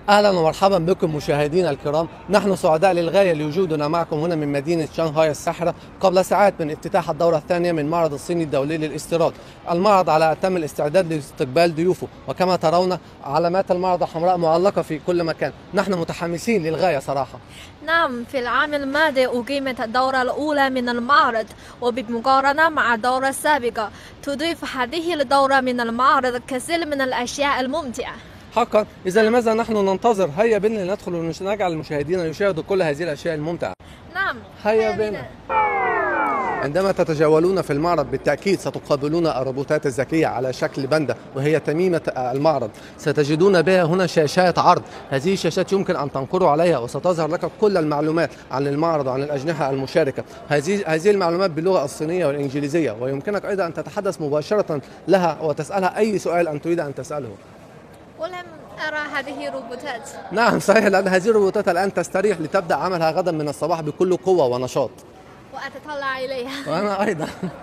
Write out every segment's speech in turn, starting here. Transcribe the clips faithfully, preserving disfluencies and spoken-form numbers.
أهلا ومرحبا بكم مشاهدينا الكرام. نحن سعداء للغاية لوجودنا معكم هنا من مدينة شنغهاي الساحرة قبل ساعات من افتتاح الدورة الثانية من معرض الصيني الدولي للاستيراد. المعرض على أتم الاستعداد لاستقبال ضيوفه، وكما ترون علامات المعرض الحمراء معلقة في كل مكان. نحن متحمسين للغاية صراحة. نعم، في العام الماضي أقيمت الدورة الأولى من المعرض، وبمقارنة مع الدورة السابقة تضيف هذه الدورة من المعرض كثير من الأشياء الممتعة. حقا، إذا لماذا نحن ننتظر؟ هيا بنا ندخل ونجعل المشاهدين يشاهدوا كل هذه الأشياء الممتعة. نعم، هيا بنا. عندما تتجولون في المعرض بالتأكيد ستقابلون الروبوتات الذكية على شكل باندا، وهي تميمة المعرض. ستجدون بها هنا شاشات عرض، هذه الشاشات يمكن أن تنقروا عليها وستظهر لك كل المعلومات عن المعرض وعن الأجنحة المشاركة. هذه هذه المعلومات باللغة الصينية والإنجليزية، ويمكنك أيضا أن تتحدث مباشرة لها وتسألها أي سؤال أن تريد أن تسأله. ولم أرى هذه الروبوتات. نعم صحيح، لأن هذه الروبوتات الآن تستريح لتبدأ عملها غدا من الصباح بكل قوة ونشاط. وأتطلع إليها. وأنا أيضا.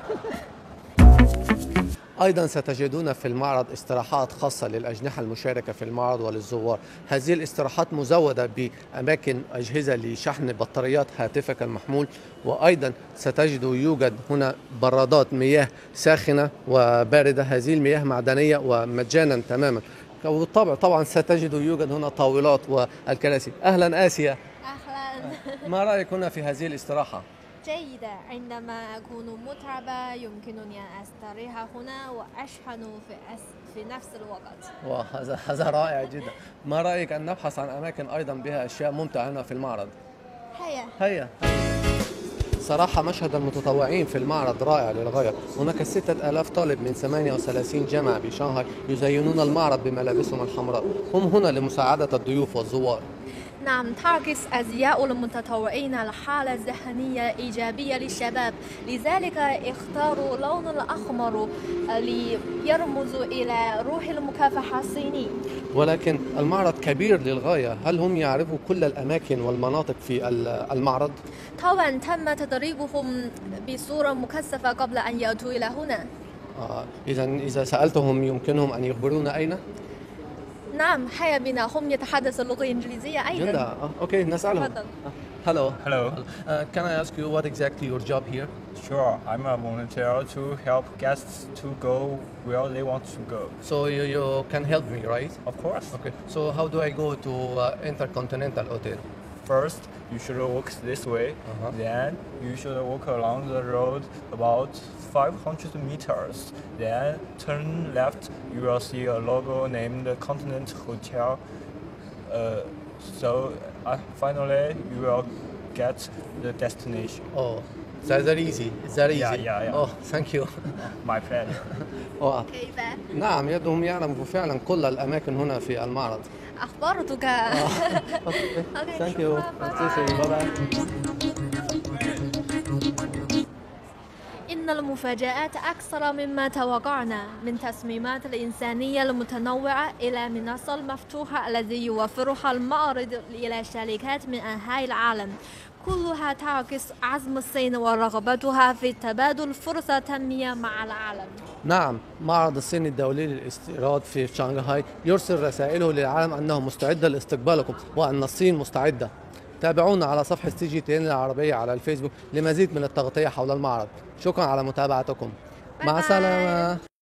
أيضا ستجدون في المعرض استراحات خاصة للأجنحة المشاركة في المعرض وللزوار. هذه الاستراحات مزودة بأماكن أجهزة لشحن بطاريات هاتفك المحمول، وأيضا ستجد يوجد هنا برادات مياه ساخنة وباردة. هذه المياه معدنية ومجانا تماما. وبالطبع طبعا ستجد يوجد هنا طاولات والكراسي. أهلا آسيا. أهلا. ما رأيك هنا في هذه الاستراحة؟ جيدة، عندما أكون متعبة يمكنني أن أستريح هنا وأشحن في أس... في نفس الوقت. وهذا هذا رائع جدا. ما رأيك أن نبحث عن أماكن أيضا بها أشياء ممتعة هنا في المعرض؟ هيا هيا. صراحة مشهد المتطوعين في المعرض رائع للغاية. هناك ستة آلاف طالب من ثمانية وثلاثين جامعة بشنغهاي يزينون المعرض بملابسهم الحمراء. هم هنا لمساعدة الضيوف والزوار. نعم، تعكس أزياء المتطوعين الحالة الذهنية إيجابية للشباب، لذلك اختاروا اللون الأحمر ليرمز إلى روح المكافحة الصينية. ولكن المعرض كبير للغاية، هل هم يعرفوا كل الأماكن والمناطق في المعرض؟ طبعا تم تدريبهم بصورة مكثفة قبل أن يأتوا إلى هنا. آه، إذا إذا سألتهم يمكنهم أن يخبرونا أين؟ نعم، هيا بنا، هم يتحدثوا اللغة الإنجليزية أيضا. جدا. أوكي نسألهم. تفضل. Hello. Hello. Uh, can I ask you what exactly your job here? Sure, I'm a volunteer to help guests to go where they want to go. So you, you can help me, right? Of course. Okay. So how do I go to uh, Intercontinental Hotel? First, you should walk this way. Uh-huh. Then you should walk along the road about five hundred meters. Then turn left. You will see a logo named Continent Hotel. Uh, so uh, finally, you will get the destination. Oh, that's very easy. It's very Yeah, easy. yeah, yeah. Oh, thank you. My pleasure. oh. كيف؟ نعم، يبدو يعلموا فعلا كل الأماكن هنا في المعرض. أخبرتك. Okay. Thank you. Bye bye. إن المفاجآت أكثر مما توقعنا، من تصميمات الإنسانية المتنوعة إلى منصة المفتوحة التي يوفرها المعرض إلى شركات من أنحاء العالم، كلها تعكس عزم الصين ورغبتها في تبادل فرص تنمية مع العالم. نعم، معرض الصيني الدولي للاستيراد في شنغهاي يرسل رسائله للعالم أنه مستعد لاستقبالكم وأن الصين مستعدة. تابعونا على صفحة سي جي تي إن العربية على الفيسبوك لمزيد من التغطية حول المعرض. شكرا على متابعتكم. مع السلامة.